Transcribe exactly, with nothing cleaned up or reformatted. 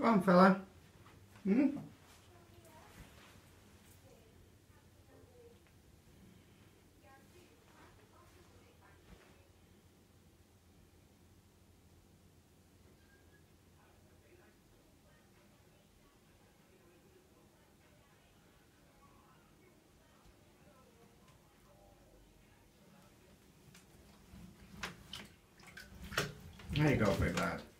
Go on, fella. Hmm? There you go, big lad.